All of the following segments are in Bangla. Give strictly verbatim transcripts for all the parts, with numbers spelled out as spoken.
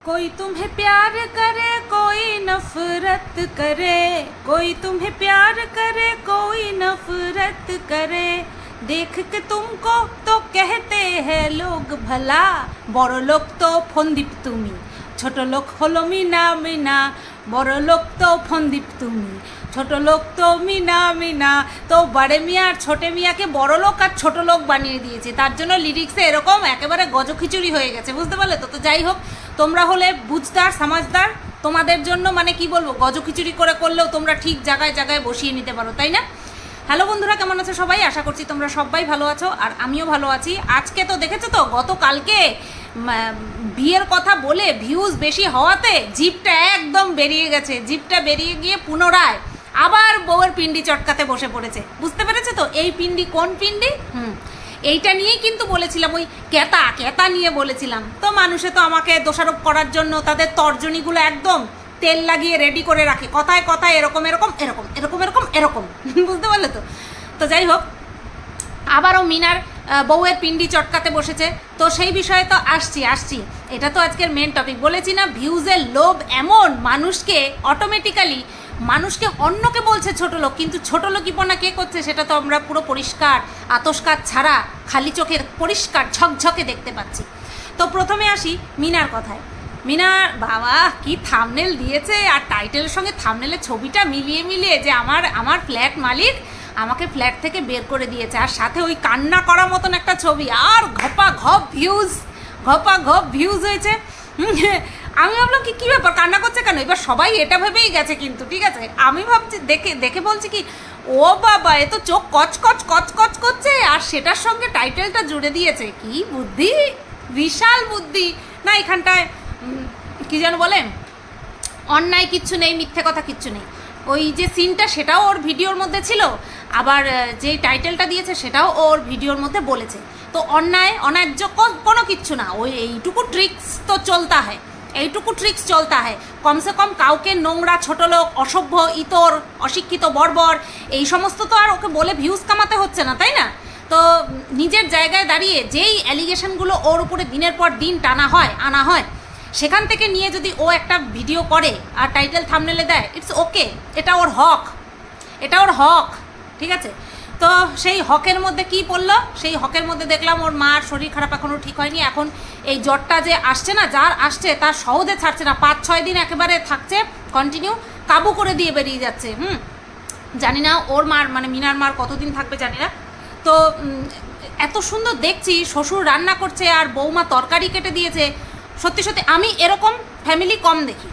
कोई तुम्हें प्यार करे कोई नफरत करे, कोई तुम्हें प्यार करे कोई नफरत करे, देख के तुमको तो कहते हैं लोग भला, बड़ो लोग तो फंदीप तुमी, छोटो लोग हलो मीना मीना, बड़ो लोग तो फंदीप तुमी, ছোট লোক তো মিনা মিনা। তো বড় মিয়া আর ছোট মিয়াকে বড় লোক আর ছোট লোক বানিয়ে দিয়েছে, তার জন্য লিরিক্সে এরকম একেবারে গজখিচুড়ি হয়ে গেছে, বুঝতে পারলে তো। তো যাই হোক, তোমরা হলে বুঝদার সমাজদার, তোমাদের জন্য মানে কি বলবো, গজখিচুড়ি করে করলেও তোমরা ঠিক জায়গায় জায়গায় বসিয়ে নিতে পারো, তাই না? হ্যালো বন্ধুরা, কেমন আছো সবাই? আশা করছি তোমরা সবাই ভালো আছো আর আমিও ভালো আছি। আজকে তো দেখেছো তো, গতকালকে বিয়ের কথা বলে ভিউজ বেশি হওয়াতে জিপটা একদম বেরিয়ে গেছে, জিপটা বেরিয়ে গিয়ে পুনরায় আবার বউয়ের পিন্ডি চটকাতে বসে পড়েছে, বুঝতে পেরেছে তো? এই পিন্ডি কোন পিন্ডি? হুম এইটা নিয়েই কিন্তু বলেছিলাম, ওই কেতা কেতা নিয়ে বলেছিলাম। তো মানুষে তো আমাকে দোষারোপ করার জন্য তাদের তর্জনীগুলো একদম তেল লাগিয়ে রেডি করে রাখে, কথায় কথায় এরকম এরকম এরকম এরকম এরকম এরকম, বুঝতে পারলে তো? তো যাই হোক, আবারও মিনার বউয়ের পিন্ডি চটকাতে বসেছে। তো সেই বিষয়ে তো আসছি আসছি এটা তো আজকের মেন টপিক। বলেছি না, ভিউজের লোভ এমন মানুষকে অটোমেটিক্যালি মানুষকে অন্যকে বলছে ছোট লোক, কিন্তু ছোট লোকিপনা কে করছে সেটা তো আমরা পুরো পরিষ্কার আতসকাচ ছাড়া খালি চোখের পরিষ্কার ঝকঝকে দেখতে পাচ্ছি। তো প্রথমে আসি মিনার কথায়। মিনার বাবা কি থাম্বনেল দিয়েছে, আর টাইটেলের সঙ্গে থাম্বনেলের ছবিটা মিলিয়ে মিলিয়ে যে আমার আমার ফ্ল্যাট মালিক আমাকে ফ্ল্যাট থেকে বের করে দিয়েছে, আর সাথে ওই কান্না করার মতন একটা ছবি, আর ঘপা ঘপ ভিউজ ঘপা ঘপ ভিউজ হয়েছে। আমি ভাবলাম কি কী ব্যাপার, কান্না করছে কেন? এবার সবাই এটা ভেবেই গেছে, কিন্তু ঠিক আছে আমি ভাবছি, দেখে দেখে বলছি কি, ও বাবা এ তো চোখ কচকচ কচকচ করছে, আর সেটার সঙ্গে টাইটেলটা জুড়ে দিয়েছে। কি বুদ্ধি, বিশাল বুদ্ধি না এখানটায়। কি যেন বলে, অন্যায় কিচ্ছু নেই, মিথ্যে কথা কিচ্ছু নেই। ওই যে সিনটা সেটাও ওর ভিডিওর মধ্যে ছিল, আবার যে টাইটেলটা দিয়েছে সেটাও ওর ভিডিওর মধ্যে বলেছে। তো অন্যায় অন্যায্য কোনো কিচ্ছু না, ওই এইটুকু ট্রিক্স তো চলতা হয়, এইটুকু ট্রিক্স চলতা হয়। কমসে কম কাউকে নোংরা, ছোট লোক, অসভ্য, ইতর, অশিক্ষিত, বর্বর এই সমস্ত তো আর ওকে বলে ভিউজ কামাতে হচ্ছে না, তাই না? তো নিজের জায়গায় দাঁড়িয়ে যেই অ্যালিগেশনগুলো ওর উপরে দিনের পর দিন টানা হয় আনা হয়, সেখান থেকে নিয়ে যদি ও একটা ভিডিও করে আর টাইটেল থাম্বনেলে দেয়, ইটস ওকে, এটা ওর হক, এটা ওর হক, ঠিক আছে? তো সেই হকের মধ্যে কি পড়লো, সেই হকের মধ্যে দেখলাম ওর মার শরীর খারাপ এখনও ঠিক হয়নি, এখন এই জ্বরটা যে আসছে না, যার আসছে তার সহজে ছাড়ছে না, পাঁচ ছয় দিন একেবারে থাকছে কন্টিনিউ, কাবু করে দিয়ে বেরিয়ে যাচ্ছে। হুম জানি না ওর মার মানে মিনার মার কতদিন থাকবে জানি না। তো এত সুন্দর দেখছি, শ্বশুর রান্না করছে আর বৌমা তরকারি কেটে দিয়েছে। সত্যি সত্যি আমি এরকম ফ্যামিলি কম দেখি।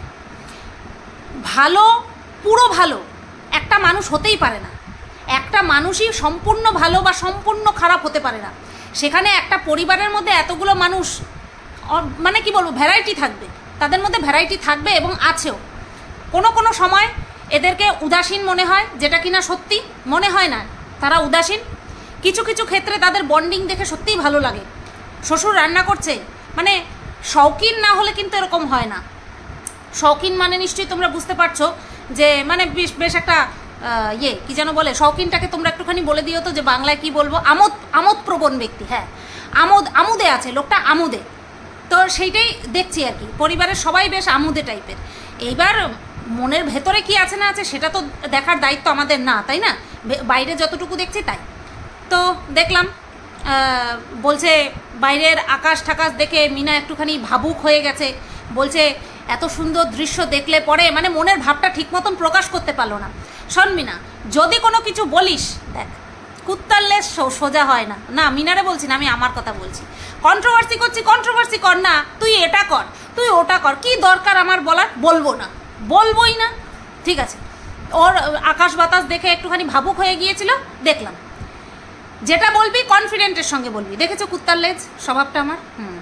ভালো, পুরো ভালো একটা মানুষ হতেই পারে না, একটা মানুষই সম্পূর্ণ ভালো বা সম্পূর্ণ খারাপ হতে পারে না। সেখানে একটা পরিবারের মধ্যে এতগুলো মানুষ, মানে কি বলবো, ভ্যারাইটি থাকবে, তাদের মধ্যে ভ্যারাইটি থাকবে এবং আছেও। কোনো কোনো সময় এদেরকে উদাসীন মনে হয়, যেটা কিনা সত্যি মনে হয় না তারা উদাসীন। কিছু কিছু ক্ষেত্রে তাদের বন্ডিং দেখে সত্যিই ভালো লাগে। শ্বশুর রান্না করছে মানে শৌখিন না হলে কিন্তু এরকম হয় না। শৌখিন মানে নিশ্চয়ই তোমরা বুঝতে পারছো যে মানে বেশ বেশ একটা ইয়ে কি যেন বলে, শৌখিনটাকে তোমরা একটুখানি বলে দিও তো, যে বাংলায় কি বলবো, আমোদ আমোদপ্রবণ ব্যক্তি। হ্যাঁ, আমোদ আমোদে আছে লোকটা, আমোদে। তো সেইটাই দেখছি আর কি, পরিবারের সবাই বেশ আমোদে টাইপের। এইবার মনের ভেতরে কি আছে না আছে সেটা তো দেখার দায়িত্ব আমাদের না, তাই না? বাইরে যতটুকু দেখছি তাই। তো দেখলাম বলছে বাইরের আকাশ ঠাকাশ দেখে মিনা একটুখানি ভাবুক হয়ে গেছে, বলছে এত সুন্দর দৃশ্য দেখলে পরে মানে মনের ভাবটা ঠিক মতন প্রকাশ করতে পারলো না। শোন মিনা, যদি কোনো কিছু বলিস, দেখ কুত্তার লেজ সোজা হয় না, না মিনারে বলছি না, আমি আমার কথা বলছি। কন্ট্রোভার্সি করছি, কন্ট্রোভার্সি কর না, তুই এটা কর, তুই ওটা কর, কি দরকার আমার বলার? বলবো না, বলবোই না, ঠিক আছে? ওর আকাশ বাতাস দেখে একটুখানি ভাবুক হয়ে গিয়েছিল, দেখলাম। যেটা বলবি কনফিডেন্টের সঙ্গে বলবি। দেখেছো কুত্তার লেজ স্বভাবটা আমার? হুম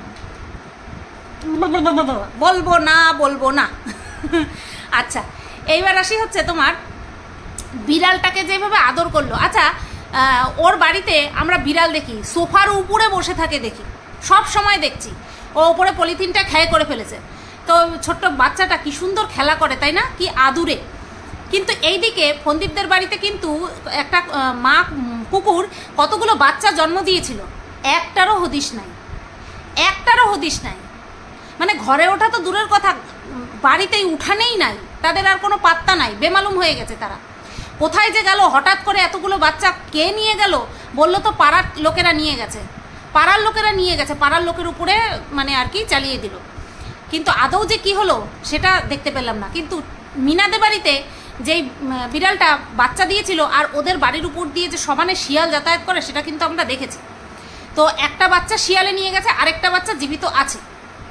বলবো না, বলবো না। আচ্ছা, এইবার আসি হচ্ছে তোমার বিড়ালটাকে যেভাবে আদর করলো। আচ্ছা, ওর বাড়িতে আমরা বিড়াল দেখি সোফার উপরে বসে থাকে, দেখি সব সময় দেখছি। ও উপরে পলিথিনটা খেয়ে করে ফেলেছে। তো ছোট্ট বাচ্চাটা কি সুন্দর খেলা করে, তাই না? কি আদুরে। কিন্তু এইদিকে ফন্দীপদের বাড়িতে কিন্তু একটা মা কুকুর কতগুলো বাচ্চা জন্ম দিয়েছিল, একটারও হদিশ নাই, একটারও হদিশ নাই। মানে ঘরে ওঠা তো দূরের কথা, বাড়িতেই উঠানেই নাই, তাদের আর কোনো পাত্তা নাই, বেমালুম হয়ে গেছে তারা। কোথায় যে গেল হঠাৎ করে এতগুলো বাচ্চা, কে নিয়ে গেল? বললো তো পাড়ার লোকেরা নিয়ে গেছে, পাড়ার লোকেরা নিয়ে গেছে, পাড়ার লোকের উপরে মানে আর কি চালিয়ে দিল। কিন্তু আদৌ যে কি হলো সেটা দেখতে পেলাম না। কিন্তু মিনাদের বাড়িতে যেই বিড়ালটা বাচ্চা দিয়েছিল আর ওদের বাড়ির উপর দিয়ে যে সমানে শিয়াল যাতায়াত করে সেটা কিন্তু আমরা দেখেছি। তো একটা বাচ্চা শিয়ালে নিয়ে গেছে, আরেকটা বাচ্চা জীবিত আছে।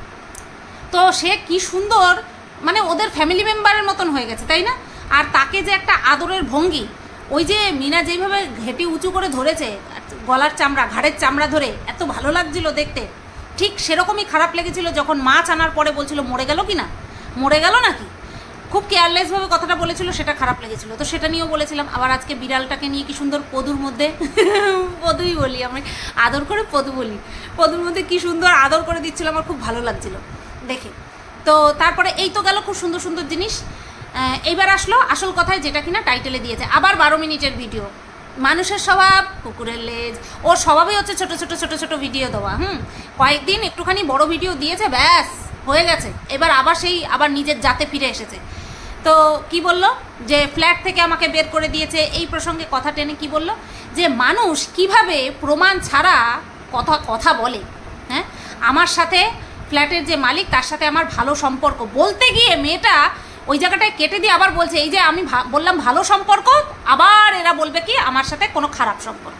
তো সে কি সুন্দর, মানে ওদের ফ্যামিলি মেম্বারের মতন হয়ে গেছে, তাই না? আর তাকে যে একটা আদরের ভঙ্গি, ওই যে মিনা যেইভাবে ঘেঁটি উঁচু করে ধরেছে, গলার চামড়া, ঘাড়ের চামড়া ধরে, এত ভালো লাগছিল দেখতে। ঠিক সেরকমই খারাপ লেগেছিল যখন মাছ আনার পরে বলছিল মরে গেল কি না, মরে গেল নাকি, খুব কেয়ারলেসভাবে কথাটা বলেছিল, সেটা খারাপ লেগেছিল। তো সেটা নিয়েও বলেছিলাম। আবার আজকে বিড়ালটাকে নিয়ে কি সুন্দর পদুর মধ্যে, পদুই বলি আমি, আদর করে পদু বলি, পদুর মধ্যে কি সুন্দর আদর করে দিচ্ছিল, আমার খুব ভালো লাগছিল দেখে। তো তারপরে এই তো গেল খুব সুন্দর সুন্দর জিনিস। এইবার আসলো আসল কথায়, যেটা কিনা টাইটেলে দিয়েছে, আবার বারো মিনিটের ভিডিও। মানুষের স্বভাব কুকুরের লেজ, ওর স্বভাবই হচ্ছে ছোট ছোট ছোট ছোট ভিডিও দেওয়া। হুম কয়েকদিন একটুখানি বড় ভিডিও দিয়েছে, ব্যাস হয়ে গেছে। এবার আবার সেই আবার নিজের জাতে ফিরে এসেছে। তো কি বলল যে ফ্ল্যাট থেকে আমাকে বের করে দিয়েছে, এই প্রসঙ্গে কথা টেনে কি বলল যে মানুষ কিভাবে প্রমাণ ছাড়া কথা কথা বলে। হ্যাঁ, আমার সাথে ফ্ল্যাটের যে মালিক তার সাথে আমার ভালো সম্পর্ক, বলতে গিয়ে মেয়েটা ওই জায়গাটায় কেটে দিয়ে আবার বলছে, এই যে আমি বললাম ভালো সম্পর্ক, আবার এরা বলবে কি আমার সাথে কোনো খারাপ সম্পর্ক।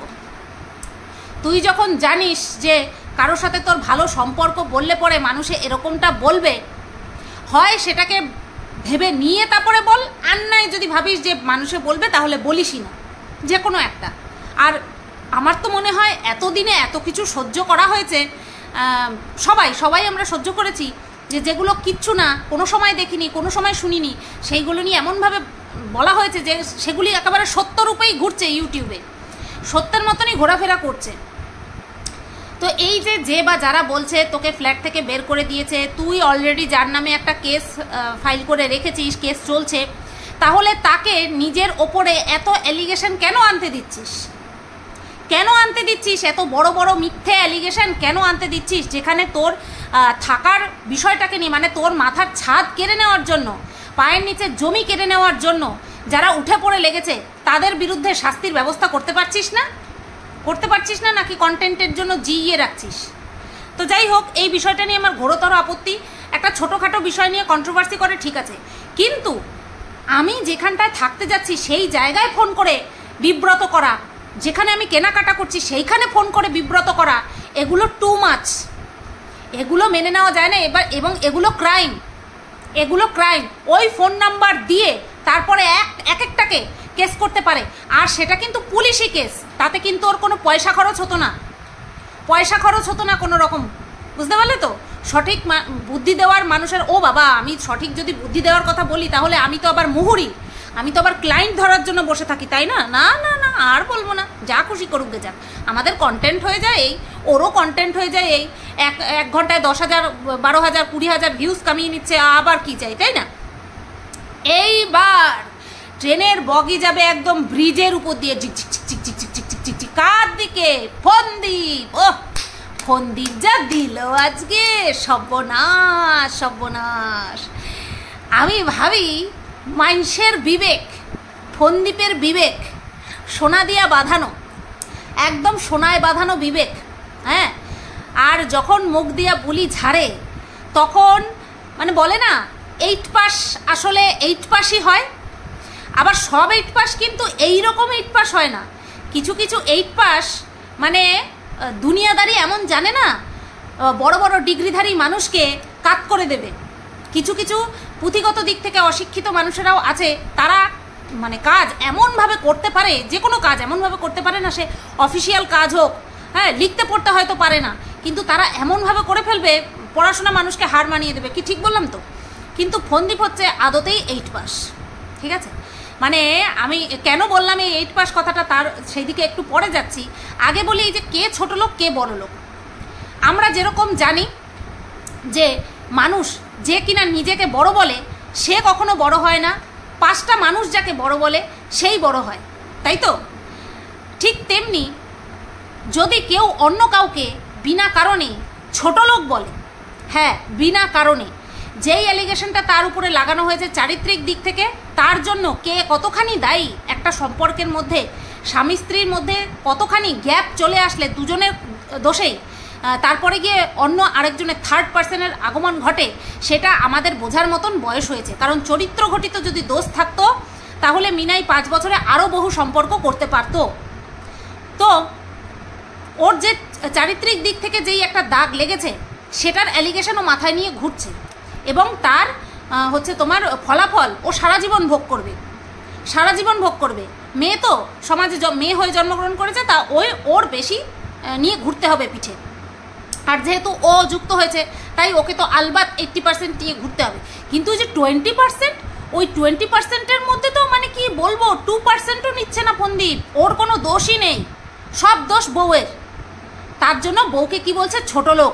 তুই যখন জানিস যে কারোর সাথে তোর ভালো সম্পর্ক বললে পরে মানুষে এরকমটা বলবে, হয় সেটাকে ভেবে নিয়ে তারপরে বল, আর নয় যদি ভাবিস যে মানুষে বলবে তাহলে বলিসই না, যে কোনো একটা। আর আমার তো মনে হয় এতদিনে এত কিছু সহ্য করা হয়েছে, সবাই সবাই আমরা সহ্য করেছি, যে যেগুলো কিচ্ছু না, কোনো সময় দেখিনি, কোনো সময় শুনিনি, সেইগুলো নিয়ে এমনভাবে বলা হয়েছে যে সেগুলি একেবারে সত্য রূপেই ঘুরছে ইউটিউবে, সত্যের মতনই ঘোরাফেরা করছে। তো এই যে যে বা যারা বলছে তোকে ফ্ল্যাট থেকে বের করে দিয়েছে, তুই অলরেডি যার নামে একটা কেস ফাইল করে রেখেছিস, কেস চলছে, তাহলে তাকে নিজের ওপরে এত অ্যালিগেশন কেন আনতে দিচ্ছিস? কেন আনতে দিচ্ছিস এত বড় বড় মিথ্যে অ্যালিগেশন? কেন আনতে দিচ্ছিস যেখানে তোর থাকার বিষয়টাকে নিয়ে, মানে তোর মাথার ছাদ কেড়ে নেওয়ার জন্য, পায়ের নিচে জমি কেড়ে নেওয়ার জন্য যারা উঠে পড়ে লেগেছে তাদের বিরুদ্ধে শাস্তির ব্যবস্থা করতে পারছিস না? করতে পারছিস না নাকি কন্টেন্টের জন্য জিইয়ে রাখছিস? তো যাই হোক, এই বিষয়টা নিয়ে আমার ঘোরতর আপত্তি। একটা ছোটোখাটো বিষয় নিয়ে কন্ট্রোভার্সি করে ঠিক আছে, কিন্তু আমি যেখানটায় থাকতে যাচ্ছি সেই জায়গায় ফোন করে বিব্রত করা, যেখানে আমি কেনাকাটা করছি সেইখানে ফোন করে বিব্রত করা, এগুলো টু মাচ, এগুলো মেনে নেওয়া যায় না। এবার এবং এগুলো ক্রাইম, এগুলো ক্রাইম। ওই ফোন নাম্বার দিয়ে তারপরে এক এক একটাকে কেস করতে পারে, আর সেটা কিন্তু পুলিশি কেস, তাতে কিন্তু ওর কোনো পয়সা খরচ হতো না, পয়সা খরচ হতো না কোনো রকম, বুঝতে পারলে তো? সঠিক বুদ্ধি দেওয়ার মানুষের, ও বাবা আমি সঠিক যদি বুদ্ধি দেওয়ার কথা বলি তাহলে আমি তো আবার মুহুরি, আমি তো আবার ক্লায়েন্ট ধরার জন্য বসে থাকি, তাই না? না না না, আর বলবো না, যা খুশি করুক গে যাক, আমাদের কন্টেন্ট হয়ে যায় এই, ওরও কন্টেন্ট হয়ে যায় এই, এক এক ঘন্টায় দশ হাজার বারো হাজার কুড়ি হাজার ভিউজ কামিয়ে নিচ্ছে, আবার কি চাই, তাই না? এইবার ট্রেনের বগি যাবে একদম ব্রিজের উপর দিয়ে, ঝিক ঝিক ঝিক ঝিক ঝিক ঝিক ঝিক ঝিক ঝিক, কার দিকে? ফন্দীপ। ও ফন্দীপ যা দিল আজকে, সর্বনাশ সর্বনাশ। আমি ভাবি মানুষের বিবেক, ফন্দীপের বিবেক সোনা দিয়া বাঁধানো, একদম সোনায় বাঁধানো বিবেক। হ্যাঁ, আর যখন মুখ দিয়া বুলি ঝাড়ে তখন মানে বলে না এইট পাস, আসলে এইট পাসই হয়। আবার সব এইট পাস কিন্তু এইরকম এইট পাস হয় না, কিছু কিছু এইট পাস মানে দুনিয়াদারি এমন জানে না, বড় বড় ডিগ্রিধারী মানুষকে কাত করে দেবে। কিছু কিছু পুঁথিগত দিক থেকে অশিক্ষিত মানুষেরাও আছে, তারা মানে কাজ এমনভাবে করতে পারে, যে কোনো কাজ এমনভাবে করতে পারে না, সে অফিসিয়াল কাজ হোক, হ্যাঁ লিখতে পড়তে হয়তো পারে না, কিন্তু তারা এমনভাবে করে ফেলবে পড়াশোনা মানুষকে হার মানিয়ে দেবে। কি ঠিক বললাম তো? কিন্তু ফন্দীপ হচ্ছে আদতেই এইট পাস, ঠিক আছে? মানে আমি কেন বললাম এই এইট পাস কথাটা, তার সেই দিকে একটু পরে যাচ্ছি। আগে বলি এই যে কে ছোট লোক কে বড় লোক। আমরা যেরকম জানি যে মানুষ যে কিনা নিজেকে বড় বলে সে কখনো বড় হয় না, পাঁচটা মানুষ যাকে বড় বলে সেই বড় হয়, তাই তো? ঠিক তেমনি যদি কেউ অন্য কাউকে বিনা কারণে ছোট লোক বলে, হ্যাঁ, বিনা কারণে যেই অ্যালিগেশনটা তার উপরে লাগানো হয়েছে চারিত্রিক দিক থেকে, তার জন্য কে কতখানি দায়ী, একটা সম্পর্কের মধ্যে স্বামী স্ত্রীর মধ্যে কতখানি গ্যাপ চলে আসলে দুজনের দোষেই তারপরে গিয়ে অন্য আরেকজনের থার্ড পার্সনের আগমন ঘটে, সেটা আমাদের বোঝার মতন বয়স হয়েছে। কারণ চরিত্র ঘটিত যদি দোষ থাকতো তাহলে মিনাই পাঁচ বছরে আরও বহু সম্পর্ক করতে পারতো। তো ওর যে চারিত্রিক দিক থেকে যেই একটা দাগ লেগেছে সেটার অ্যালিগেশনও মাথায় নিয়ে ঘুরছে, এবং তার হচ্ছে তোমার ফলাফল ও সারা জীবন ভোগ করবে, সারা জীবন ভোগ করবে। মেয়ে তো সমাজে মেয়ে হয়ে জন্মগ্রহণ করেছে, তা ওই ওর বেশি নিয়ে ঘুরতে হবে পিঠে। আর যেহেতু ও যুক্ত হয়েছে তাই ওকে তো আলবাত এইট্টি পার্সেন্ট নিয়ে ঘুরতে হবে। কিন্তু ওই যে টোয়েন্টি পার্সেন্ট, ওই টোয়েন্টি পার্সেন্টের মধ্যে তো মানে কি বলবো, টু পার্সেন্টও নিচ্ছে না ফন্দীপ। ওর কোনো দোষই নেই, সব দোষ বউয়ের। তার জন্য বউকে কি বলছে, ছোট লোক।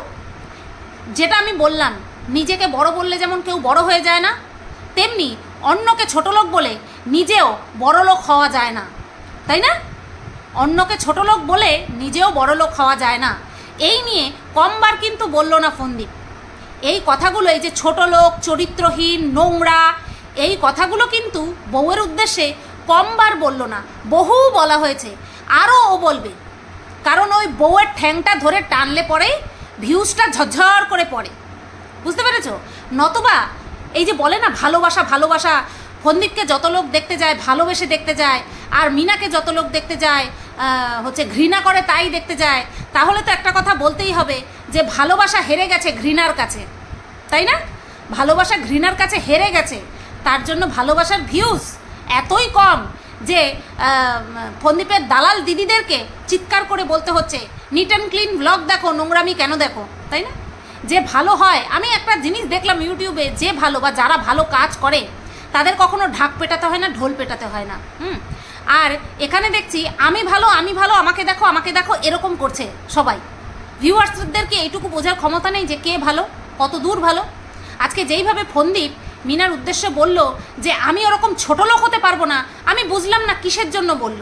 যেটা আমি বললাম, নিজেকে বড় বললে যেমন কেউ বড় হয়ে যায় না, তেমনি অন্যকে ছোট লোক বলে নিজেও বড় লোক হওয়া যায় না, তাই না? অন্যকে ছোট লোক বলে নিজেও বড় লোক হওয়া যায় না। এই নিয়ে কমবার কিন্তু বললো না ফন্দীপ। এই কথাগুলো, এই যে ছোট লোক, চরিত্রহীন, নোংরা, এই কথাগুলো কিন্তু বউয়ের উদ্দেশ্যে কমবার বললো না, বহু বলা হয়েছে, আরও ও বলবে। কারণ ওই বউয়ের ঠ্যাংটা ধরে টানলে পরেই ভিউজটা ঝরঝর করে পড়ে, বুঝতে পেরেছ? নতুবা এই যে বলে না ভালোবাসা ভালোবাসা, ফন্দীপকে যত লোক দেখতে যায় ভালোবেসে দেখতে যায়, আর মিনাকে যত লোক দেখতে যায় হচ্ছে ঘৃণা করে তাই দেখতে যায়, তাহলে তো একটা কথা বলতেই হবে যে ভালোবাসা হেরে গেছে ঘৃণার কাছে, তাই না? ভালোবাসা ঘৃণার কাছে হেরে গেছে, তার জন্য ভালোবাসার ভিউজ এতই কম যে ফন্দীপের দালাল দিদিদেরকে চিৎকার করে বলতে হচ্ছে নিট অ্যান্ড ক্লিন ব্লগ দেখো, নোংরামি কেন দেখো, তাই না? যে ভালো হয়, আমি একটা জিনিস দেখলাম ইউটিউবে, যে ভালো বা যারা ভালো কাজ করে তাদের কখনো ঢাক পেটাতে হয় না, ঢোল পেটাতে হয় না। হুম আর এখানে দেখছি আমি ভালো আমি ভালো আমাকে দেখো আমাকে দেখো এরকম করছে সবাই। ভিউয়ার্সদেরকে এইটুকু বোঝার ক্ষমতা নেই যে কে ভালো, কত দূর ভালো। আজকে যেইভাবে ফন্দীপ মিনার উদ্দেশ্যে বলল যে আমি ওরকম ছোট লোক হতে পারবো না, আমি বুঝলাম না কিসের জন্য বলল।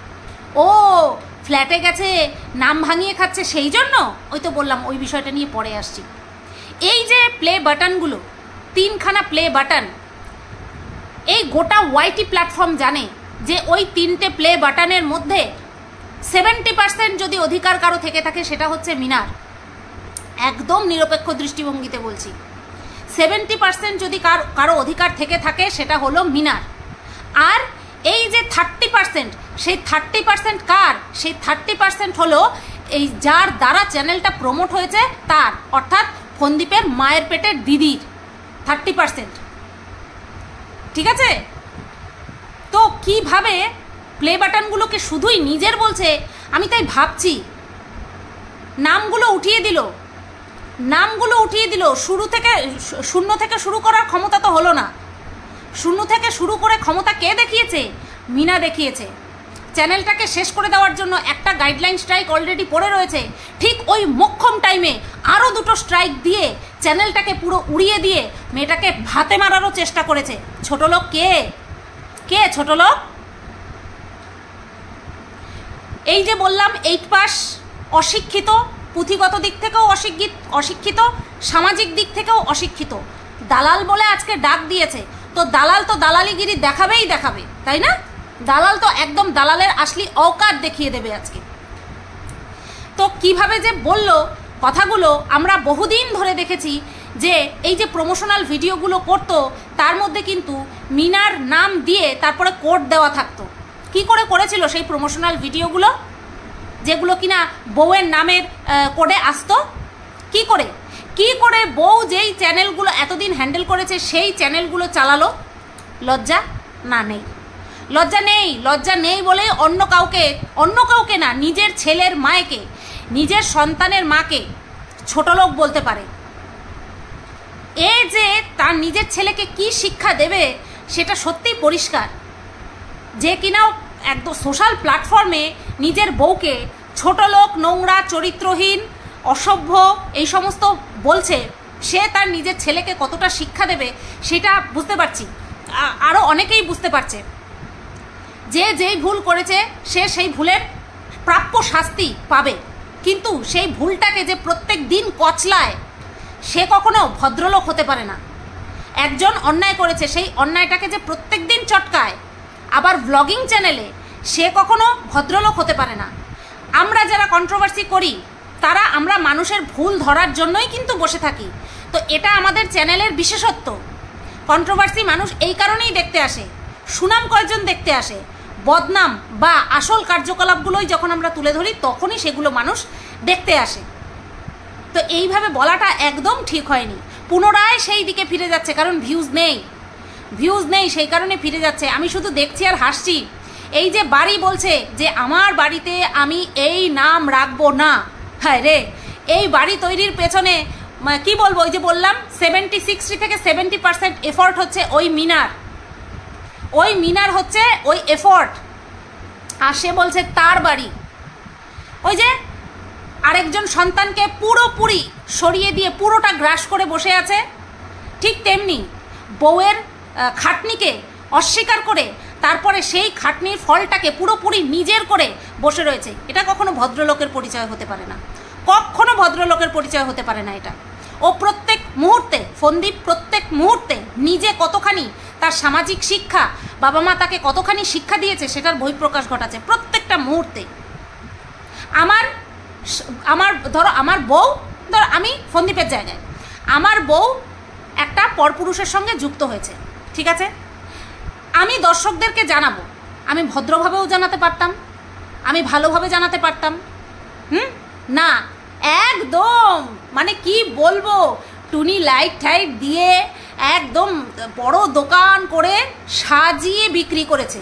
ও ফ্ল্যাটে গেছে, নাম ভাঙিয়ে খাচ্ছে সেই জন্য? ওই তো বললাম, ওই বিষয়টা নিয়ে পরে আসছি। এই যে প্লে বাটনগুলো, তিনখানা প্লে বাটন, এই গোটা ওয়াইটি প্ল্যাটফর্ম জানে যে ওই তিনটে প্লে বাটনের মধ্যে সেভেন্টি পার্সেন্ট যদি অধিকার কারো থেকে থাকে সেটা হচ্ছে মিনার। একদম নিরপেক্ষ দৃষ্টিভঙ্গিতে বলছি, সেভেন্টি পার্সেন্ট যদি কার কারো অধিকার থেকে থাকে সেটা হলো মিনার। আর এই যে থার্টি পার্সেন্ট, সেই থার্টি পার্সেন্ট কার? সেই থার্টি পার্সেন্ট হলো এই যার দ্বারা চ্যানেলটা প্রমোট হয়েছে তার, অর্থাৎ ফন্দীপের মায়ের পেটের দিদির থার্টি পার্সেন্ট। ঠিক আছে? তো কিভাবে প্লে বাটনগুলোকে শুধুই নিজের বলছে, আমি তাই ভাবছি। নামগুলো উঠিয়ে দিল, নামগুলো উঠিয়ে দিল, শুরু থেকে শূন্য থেকে শুরু করার ক্ষমতা তো হলো না। শূন্য থেকে শুরু করে ক্ষমতা কে দেখিয়েছে? মিনা দেখিয়েছে। চ্যানেলটাকে শেষ করে দেওয়ার জন্য একটা গাইডলাইন স্ট্রাইক অলরেডি পড়ে রয়েছে, ঠিক ওই মোক্ষম টাইমে আরও দুটো স্ট্রাইক দিয়ে চ্যানেলটাকে পুরো উড়িয়ে দিয়ে মেয়েটাকে ভাতে মারারও চেষ্টা করেছে। ছোট লোক কে? কে ছোট লোক? এই যে বললাম এইট পাস, অশিক্ষিত, পুঁথিগত দিক থেকেও অশিক্ষিত অশিক্ষিত সামাজিক দিক থেকেও অশিক্ষিত, দালাল বলে আজকে ডাক দিয়েছে। তো দালাল তো দালালিগিরি দেখাবেই দেখাবে, তাই না? দালাল তো একদম দালালের আসলি অকাত দেখিয়ে দেবে আজকে। তো কিভাবে যে বলল কথাগুলো আমরা বহুদিন ধরে দেখেছি, যে এই যে প্রমোশনাল ভিডিওগুলো করতো তার মধ্যে কিন্তু মিনার নাম দিয়ে তারপরে কোড দেওয়া থাকতো। কি করে করেছিল সেই প্রমোশনাল ভিডিওগুলো, যেগুলো কিনা বউয়ের নামের কোডে আসতো? কি করে কি করে বউ যেই চ্যানেলগুলো এতদিন হ্যান্ডেল করেছে সেই চ্যানেলগুলো চালালো? লজ্জা না নেই, লজ্জা নেই। লজ্জা নেই বলে অন্য কাউকে, অন্য কাউকে না, নিজের ছেলের মায়েকে, নিজের সন্তানের মাকে ছোট লোক বলতে পারে। এ যে তার নিজের ছেলেকে কি শিক্ষা দেবে সেটা সত্যিই পরিষ্কার। যে কিনা একদম সোশ্যাল প্ল্যাটফর্মে নিজের বউকে ছোট লোক, নোংরা, চরিত্রহীন, অসভ্য এই সমস্ত বলছে, সে তার নিজের ছেলেকে কতটা শিক্ষা দেবে সেটা বুঝতে পারছি। আরও অনেকেই বুঝতে পারছে যে যেই ভুল করেছে সে সেই ভুলের প্রাপ্য শাস্তি পাবে, কিন্তু সেই ভুলটাকে যে প্রত্যেক দিন কচলায়, সে কখনো ভদ্রলোক হতে পারে না। একজন অন্যায় করেছে, সেই অন্যায়টাকে যে প্রত্যেক দিন চটকায় আবার ব্লগিং চ্যানেলে, সে কখনো ভদ্রলোক হতে পারে না। আমরা যারা কন্ট্রোভার্সি করি তারা আমরা মানুষের ভুল ধরার জন্যই কিন্তু বসে থাকি। তো এটা আমাদের চ্যানেলের বিশেষত্ব। কন্ট্রোভার্সি মানুষ এই কারণেই দেখতে আসে, সুনাম কয়জন দেখতে আসে, বদনাম বা আসল কার্যকলাপগুলোই যখন আমরা তুলে ধরি তখনই সেগুলো মানুষ দেখতে আসে। তো এইভাবে বলাটা একদম ঠিক হয়নি। পুনরায় সেই দিকে ফিরে যাচ্ছে, কারণ ভিউজ নেই, ভিউজ নেই সেই কারণে ফিরে যাচ্ছে। আমি শুধু দেখছি আর হাসছি। এই যে বাড়ি বলছে যে আমার বাড়িতে আমি এই নাম রাখবো না, হ্যাঁ রে, এই বাড়ি তৈরির পেছনে কি বলবো, ওই যে বললাম সেভেন্টি সিক্সটি থেকে সেভেন্টি পার্সেন্ট এফোর্ট হচ্ছে ওই মিনার, ওই মিনার হচ্ছে ওই এফোর্ট। আর সে বলছে তার বাড়ি, ওই যে আরেকজন সন্তানকে পুরোপুরি সরিয়ে দিয়ে পুরোটা গ্রাস করে বসে আছে, ঠিক তেমনি বউয়ের খাটনিকে অস্বীকার করে তারপরে সেই খাটনির ফলটাকে পুরোপুরি নিজের করে বসে রয়েছে। এটা কখনো ভদ্রলোকের পরিচয় হতে পারে না, কখনো ভদ্রলোকের পরিচয় হতে পারে না এটা। ও প্রত্যেক মুহূর্তে, ফন্দীপ প্রত্যেক মুহূর্তে নিজে কতখানি তার সামাজিক শিক্ষা, বাবা মা তাকে কতখানি শিক্ষা দিয়েছে সেটার বহিঃপ্রকাশ ঘটাচ্ছে প্রত্যেকটা মুহূর্তে। আমার আমার ধরো আমার বউ, ধরো আমি ফন্দীপের জায়গায়, আমার বউ একটা পরপুরুষের সঙ্গে যুক্ত হয়েছে, ঠিক আছে, আমি দর্শকদেরকে জানাবো, আমি ভদ্রভাবেও জানাতে পারতাম, আমি ভালোভাবে জানাতে পারতাম, হুম না একদম মানে কি বলবো, টুনি লাইট টাইট দিয়ে একদম বড় দোকান করে সাজিয়ে বিক্রি করেছে,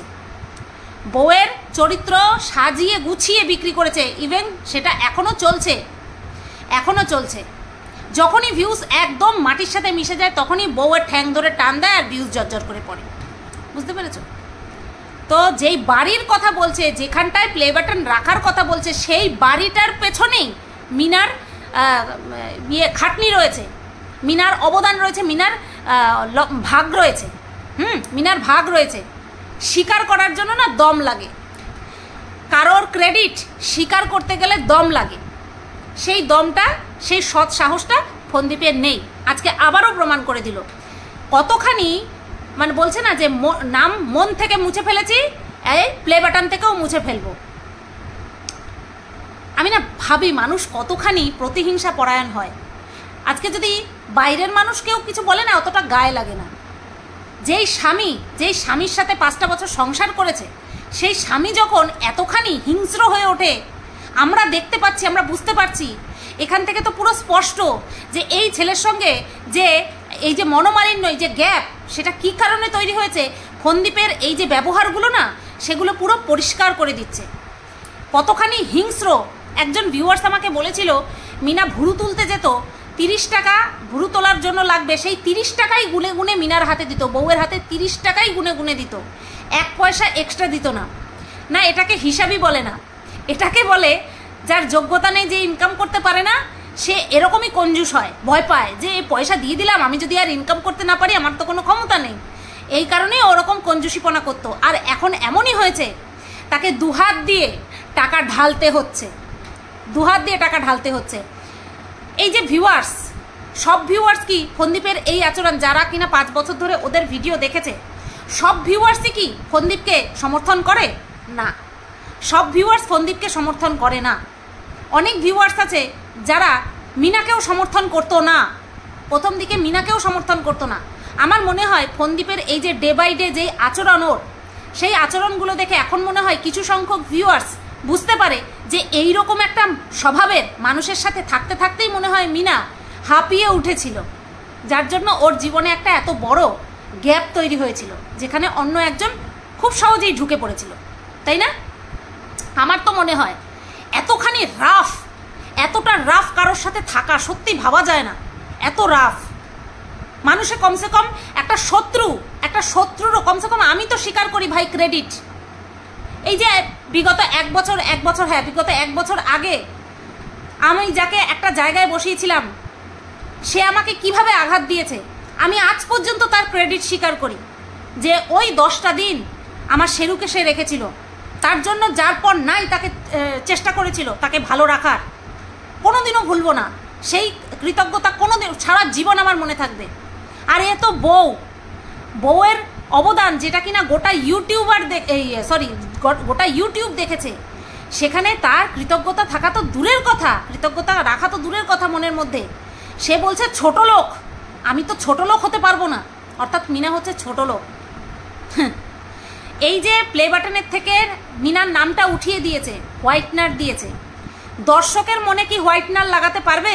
বউয়ের চরিত্র সাজিয়ে গুছিয়ে বিক্রি করেছে। ইভেন সেটা এখনও চলছে, এখনও চলছে। যখনই ভিউজ একদম মাটির সাথে মিশে যায় তখনই বউয়ের ঠ্যাং ধরে টান দেয় আর ভিউজ জর্জর করে পড়ে, বুঝতে পেরেছো? তো যেই বাড়ির কথা বলছে, যেখানটায় প্লে বাটন রাখার কথা বলছে, সেই বাড়িটার পেছনেই মিনার ইয়ে খাটনি রয়েছে, মিনার অবদান রয়েছে, মিনার ভাগ রয়েছে, হুম মিনার ভাগ রয়েছে। স্বীকার করার জন্য না দম লাগে, কারোর ক্রেডিট স্বীকার করতে গেলে দম লাগে, সেই দমটা, সেই সৎ সাহসটা ফন্দীপের নেই। আজকে আবারও প্রমাণ করে দিল কতখানি, মানে বলছে না যে নাম মন থেকে মুছে ফেলেছি, এই প্লে বাটন থেকেও মুছে ফেলবো। আমি না ভাবি মানুষ কতখানি প্রতিহিংসা পরায়ণ হয়। আজকে যদি বাইরের মানুষ কেউ কিছু বলে না অতটা গায়ে লাগে না। যেই স্বামী, যেই স্বামীর সাথে পাঁচটা বছর সংসার করেছে, সেই স্বামী যখন এতখানি হিংস্র হয়ে ওঠে, আমরা দেখতে পাচ্ছি, আমরা বুঝতে পারছি। এখান থেকে তো পুরো স্পষ্ট যে এই ছেলের সঙ্গে যে এই যে মনোমালিন্য, এই যে গ্যাপ, সেটা কী কারণে তৈরি হয়েছে। ফন্দীপের এই যে ব্যবহারগুলো না, সেগুলো পুরো পরিষ্কার করে দিচ্ছে কতখানি হিংস্র। একজন ভিউয়ার্স আমাকে বলেছিল মিনা ভুরু তুলতে যেত, তিরিশ টাকা ভুরু তোলার জন্য লাগবে, সেই তিরিশ টাকাই গুনে গুনে মিনার হাতে দিত, বউয়ের হাতে তিরিশ টাকাই গুনে গুনে দিত, এক পয়সা এক্সট্রা দিত না। না এটাকে হিসাবই বলে না, এটাকে বলে যার যোগ্যতা নেই, যে ইনকাম করতে পারে না, সে এরকমই কঞ্জুস হয়, ভয় পায় যে এই পয়সা দিয়ে দিলাম, আমি যদি আর ইনকাম করতে না পারি আমার তো কোনো ক্ষমতা নেই। এই কারণেই ওরকম কঞ্জুসিপনা করতো। আর এখন এমনই হয়েছে তাকে দুহাত দিয়ে টাকা ঢালতে হচ্ছে, দুহাত দিয়ে টাকা ঢালতে হচ্ছে। এই যে ভিউয়ার্স, সব ভিউয়ার্স কি ফন্দীপের এই আচরণ, যারা কিনা পাঁচ বছর ধরে ওদের ভিডিও দেখেছে, সব ভিউয়ার্সই কি ফন্দীপকে সমর্থন করে? না, সব ভিউয়ার্স ফন্দীপকে সমর্থন করে না। অনেক ভিউয়ার্স আছে যারা মিনাকেও সমর্থন করতো না, প্রথম দিকে মিনাকেও সমর্থন করতো না। আমার মনে হয় ফন্দীপের এই যে ডে বাই ডে যেই আচরণ ওর, সেই আচরণগুলো দেখে এখন মনে হয় কিছু সংখ্যক ভিউয়ার্স বুঝতে পারে যে এই রকম একটা স্বভাবের মানুষের সাথে থাকতে থাকতেই মনে হয় মিনা হাঁপিয়ে উঠেছিল, যার জন্য ওর জীবনে একটা এত বড় গ্যাপ তৈরি হয়েছিল, যেখানে অন্য একজন খুব সহজেই ঢুকে পড়েছিল, তাই না? আমার তো মনে হয় এতখানি রাফ, এতটা রাফ কারোর সাথে থাকা সত্যি ভাবা যায় না। এত রাফ মানুষে, কমসে কম একটা শত্রু, একটা শত্রুরও কমসে কম আমি তো স্বীকার করি ভাই ক্রেডিট। এই যে বিগত এক বছর এক বছর হ্যাঁ বিগত এক বছর আগে আমি যাকে একটা জায়গায় বসিয়েছিলাম, সে আমাকে কিভাবে আঘাত দিয়েছে, আমি আজ পর্যন্ত তার ক্রেডিট স্বীকার করি। যে ওই দশটা দিন আমার শেরুকে সে রেখেছিল, তার জন্য যার পর নাই তাকে চেষ্টা করেছিল তাকে ভালো রাখার, কোনো দিনও ভুলবো না। সেই কৃতজ্ঞতা কোনো দিন সারা জীবন আমার মনে থাকবে। আর এ তো বউ, বউয়ের অবদান যেটা কিনা গোটা ইউটিউবার এই সরি গোটা ইউটিউব দেখেছে, সেখানে তার কৃতজ্ঞতা থাকা তো দূরের কথা, কৃতজ্ঞতা রাখা তো দূরের কথা মনের মধ্যে। সে বলছে ছোট লোক, আমি তো ছোট লোক হতে পারবো না, অর্থাৎ মিনা হচ্ছে ছোট লোক। এই যে প্লে বাটনের থেকে মিনার নামটা উঠিয়ে দিয়েছে, হোয়াইটনার দিয়েছে, দর্শকের মনে কি হোয়াইটনার লাগাতে পারবে?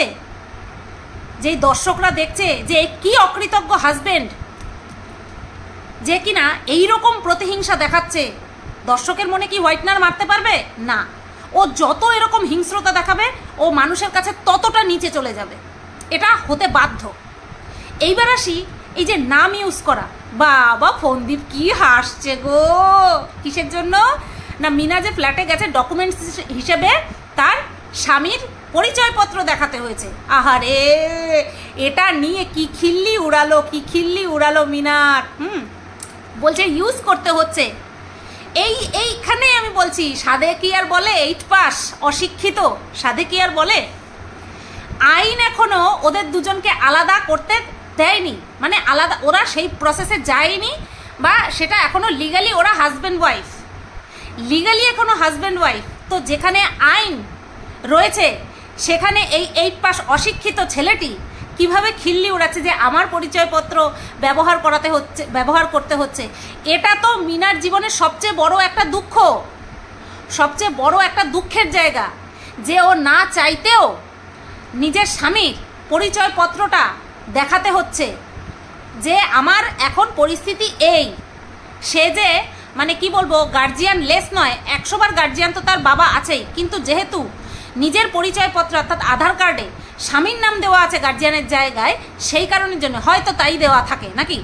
যেই দর্শকরা দেখছে যে কি অকৃতজ্ঞ হাজবেন্ড, যে কিনা এইরকম প্রতিহিংসা দেখাচ্ছে, দর্শকের মনে কি হোয়াইটনার মারতে পারবে? না। ও যত এরকম হিংস্রতা দেখাবে ও মানুষের কাছে ততটা নিচে চলে যাবে, এটা হতে বাধ্য। এইবার আসি এই যে নাম ইউজ করা। বাবা ফোনদীপ কি হাসছে গো, কিসের জন্য না মিনা যে ফ্ল্যাটে গেছে ডকুমেন্টস হিসেবে তার স্বামীর পরিচয়পত্র দেখাতে হয়েছে। আহারে এটা নিয়ে কি খিল্লি উড়ালো, কি খিল্লি উড়ালো মিনার। হুম বলছে ইউজ করতে হচ্ছে। এই এইখানে আমি বলছি সাধে কি আর বলে এইট পাস অশিক্ষিত, সাধে কি আর বলে? আইন এখনো ওদের দুজনকে আলাদা করতে দেয়নি, মানে আলাদা ওরা সেই প্রসেসে যায়নি, বা সেটা এখনো লিগালি ওরা হাজব্যান্ড ওয়াইফ, লিগালি এখনো হাজব্যান্ড ওয়াইফ। তো যেখানে আইন রয়েছে সেখানে এই এইট পাস অশিক্ষিত ছেলেটি কিভাবে খিল্লি উড়াচ্ছে যে আমার পরিচয়পত্র ব্যবহার করাতে হচ্ছে, ব্যবহার করতে হচ্ছে। এটা তো মিনার জীবনের সবচেয়ে বড় একটা দুঃখ, সবচেয়ে বড় একটা দুঃখের জায়গা, যে ও না চাইতেও নিজের স্বামীর পরিচয়পত্রটা দেখাতে হচ্ছে যে আমার এখন পরিস্থিতি এই। সে যে মানে কি বলবো গার্জিয়ান লেস নয়, একশো বার গার্জিয়ান তো তার বাবা আছেই, কিন্তু যেহেতু নিজের পরিচয়পত্র অর্থাৎ আধার কার্ডে স্বামীর নাম দেওয়া আছে গার্জিয়ানের জায়গায়, সেই কারণের জন্য হয়তো তাই দেওয়া থাকে নাকি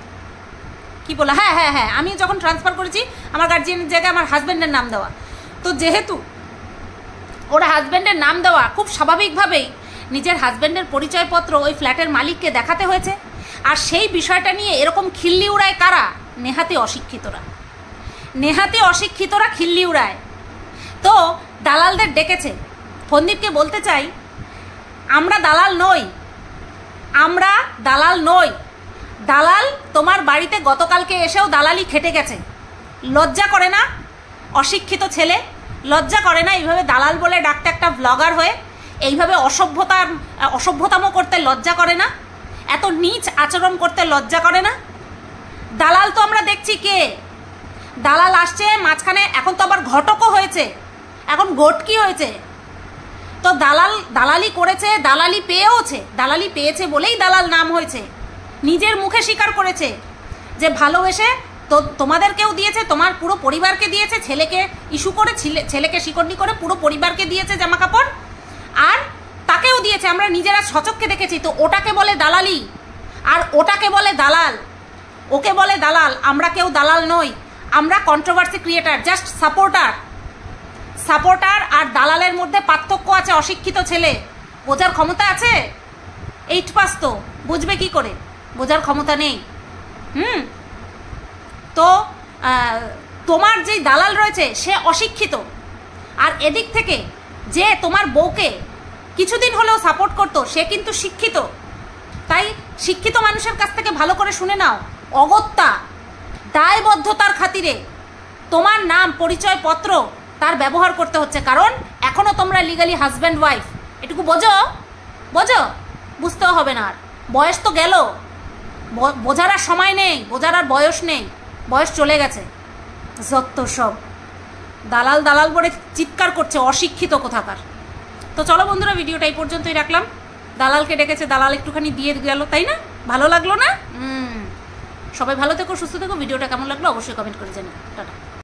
কি বলে। হ্যাঁ হ্যাঁ হ্যাঁ আমি যখন ট্রান্সফার করেছি আমার গার্জিয়ানের জায়গায় আমার হাজব্যান্ডের নাম দেওয়া, তো যেহেতু ওরা হাজব্যান্ডের নাম দেওয়া, খুব স্বাভাবিকভাবেই নিজের হাজব্যান্ডের পরিচয়পত্র ওই ফ্ল্যাটের মালিককে দেখাতে হয়েছে। আর সেই বিষয়টা নিয়ে এরকম খিল্লি উড়ায় কারা? নেহাতি অশিক্ষিতরা, নেহাতি অশিক্ষিতরা খিল্লি উড়ায়। তো দালালদের ডেকেছে। ফোনদীপকে বলতে চাই আমরা দালাল নই, আমরা দালাল নই। দালাল তোমার বাড়িতে গতকালকে এসেও দালালি খেটে গেছে, লজ্জা করে না? অশিক্ষিত ছেলে লজ্জা করে না এইভাবে দালাল বলে ডাকতে? একটা ব্লগার হয়ে এইভাবে অসভ্যতার অসভ্যতামো করতে লজ্জা করে না? এত নীচ আচরণ করতে লজ্জা করে না? দালাল তো আমরা দেখছি কে, দালাল আসছে মাঝখানে, এখন তো আবার ঘটকও হয়েছে, এখন ঘটকি হয়েছে। তো দালাল দালালি করেছে, দালালি পেয়েওছে, দালালি পেয়েছে বলেই দালাল নাম হয়েছে। নিজের মুখে স্বীকার করেছে যে ভালোবেসে তো তোমাদেরকেও দিয়েছে, তোমার পুরো পরিবারকে দিয়েছে, ছেলেকে ইস্যু করে ছেলেকে শিকড়নি করে পুরো পরিবারকে দিয়েছে জামা কাপড়, আর তাকেও দিয়েছে, আমরা নিজেরা সচক্ষে দেখেছি। তো ওটাকে বলে দালালি, আর ওটাকে বলে দালাল, ওকে বলে দালাল। আমরা কেউ দালাল নই, আমরা controversy creator, just supporter. Supporter আর দালালের মধ্যে পার্থক্য আছে। অশিক্ষিত ছেলে বোঝার ক্ষমতা আছে? এইট পাস তো বুঝবে কি করে? বোঝার ক্ষমতা নেই। হুম তো তোমার যেই দালাল রয়েছে সে অশিক্ষিত, আর এদিক থেকে যে তোমার বউকে কিছুদিন হলেও সাপোর্ট করতো সে কিন্তু শিক্ষিত। তাই শিক্ষিত মানুষের কাছ থেকে ভালো করে শুনে নাও, অগত্যা দায়বদ্ধতার খাতিরে তোমার নাম পরিচয়পত্র তার ব্যবহার করতে হচ্ছে, কারণ এখনো তোমরা লিগালি হাজব্যান্ড ওয়াইফ। এটুকু বোঝো, বোঝো? বুঝতেও হবে না, আর বয়স তো গেল, বোঝার আর সময় নেই, বোঝার আর বয়স নেই, বয়স চলে গেছে। যত সব দালাল দালাল বলে চিৎকার করছে, অশিক্ষিত কোথাকার। তো চলো বন্ধুরা, ভিডিওটা এই পর্যন্তই রাখলাম। দালালকে ডেকেছে, দালাল একটুখানি দিয়ে গেল, তাই না? ভালো লাগলো না? হুম সবাই ভালো থেকো, সুস্থ থেকো। ভিডিওটা কেমন লাগলো অবশ্যই কমেন্ট করে জানাও। টাটা।